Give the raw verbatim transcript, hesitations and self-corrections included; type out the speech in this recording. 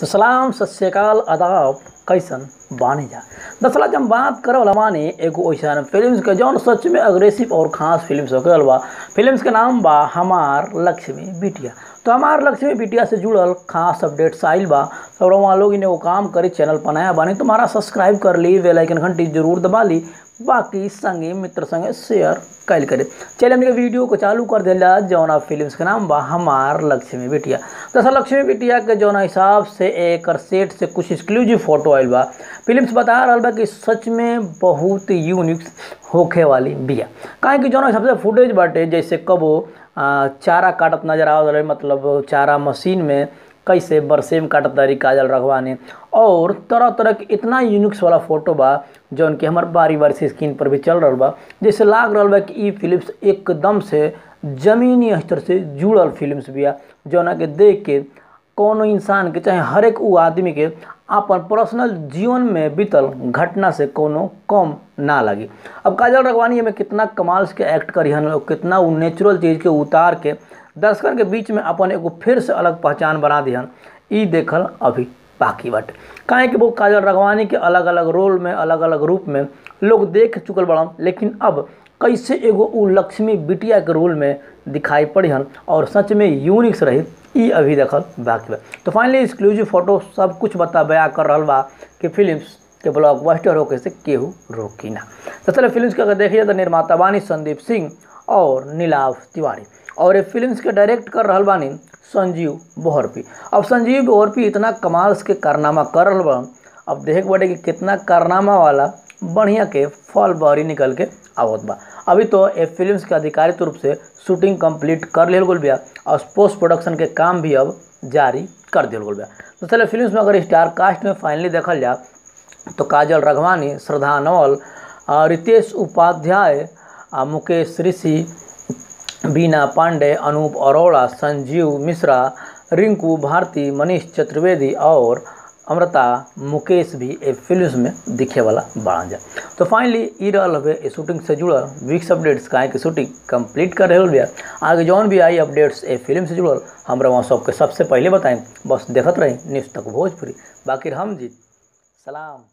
तो सलाम सत श्री अकाल आदाब कैसन बानी जा। दरअसल आज हम बात करल हमानी एगो वैसन फिल्म के जौन सच में अग्रेसिव और ख़ास फिल्म होकर बा। फिल्म के नाम बा हमार लक्ष्मी बिटिया। तो हमार लक्ष्मी बिटिया से जुड़ल खास अपडेट्स आइल बा। तो वहाँ लोग इन्हें वो काम करी चैनल बनाया बानी तो हमारा सब्सक्राइब कर ली, बेल आइकन घंटी जरूर दबा ली, बाकी संगे मित्र संगे शेयर कैल करे। चलिए हमने वीडियो को चालू कर दिया। जौना फिल्म के नाम बा हमार लक्ष्मी बिटिया। दरअसल लक्ष्मी बिटिया के जौना हिसाब से एक सेट से कुछ एक्सक्लूसिव फोटो आइल बा। फिल्म बता रहा बा कि सच में बहुत यूनिक होखे वाली बिया। काहे कि जौना हिसाब से फुटेज बाटे जैसे कबो चारा काटत नजर आ रहा, मतलब चारा मशीन में कैसे बरसेम काटत तारी काजल रघवानी, और तरह तरह के इतना यूनिक्स वाला फोटो बा जौन कि हमार बारी बारी से स्क्रीन पर भी चल रहा बा। जैसे लाग रहा बा कि ये फिल्म्स एकदम से जमीनी स्तर से जुड़ल फिल्म्स बिया, जौना के देख के कोनो इंसान के चाहे हर एक उ आदमी के अपन पर्सनल जीवन में बीतल घटना से कोनो कम ना लगी। अब काजल रघवानी में कितना कमाल के एक्ट करी हन, कितना वो नेचुरल चीज़ के उतार के दर्शकन के बीच में अपन एगो फिर से अलग पहचान बना दिहन। ई देखल अभी बाकी बाटे। काहे कि वो काजल रघवानी के अलग अलग रोल में अलग अलग रूप में लोग देख चुकल बड़ा, लेकिन अब कैसे एगो उ लक्ष्मी बिटिया के रोल में दिखाई पड़ी हन और सच में यूनिक्स रही, ई अभी देखल बाकी बा। तो फाइनली एक्सक्लूसिव फोटो सब कुछ बता बया कर रहा बा कि फिल्म्स के ब्लॉकबस्टर होके से केहू रोकी ना। तो चलो फिल्म्स के अगर देखिए तो निर्माता बानी संदीप सिंह और नीलाव तिवारी, और ये फिल्म्स के डायरेक्ट कर रहा बानी संजीव बोहरपी। अब संजीव बोहरपी इतना कमाल के कारनामा कर रहा बा, अब देख बटे कि कितना कारनामा वाला बढ़िया के फल बहरी निकल के आवत बा। अभी तो ये फिल्म्स के आधिकारिक रूप से शूटिंग कंप्लीट कर लिया गल बिया और पोस्ट प्रोडक्शन के काम भी अब जारी कर दिया गल बिया। तो चलो फिल्म्स में अगर स्टार कास्ट में फाइनली देखल जा तो काजल रघवानी, श्रद्धा नवल, रितेश उपाध्याय, मुकेश ऋषि, बीना पांडे, अनूप अरोड़ा, संजीव मिश्रा, रिंकू भारती, मनीष चतुर्वेदी और अमृता मुकेश भी ए फिल्म में दिखे वाला बना जा। तो फाइनली ई रहल हवे शूटिंग से जुड़ल वीक्स अपडेट्स, काहे कि शूटिंग कंप्लीट कर रहे बिया। आगे जौन भी आई अपडेट्स ए फिल्म से जुड़ल हमरा वहाँ सबके सबसे पहले बताएं। बस देखत रही न्यूज़ तक भोजपुरी। बाकी हम जीत सलाम।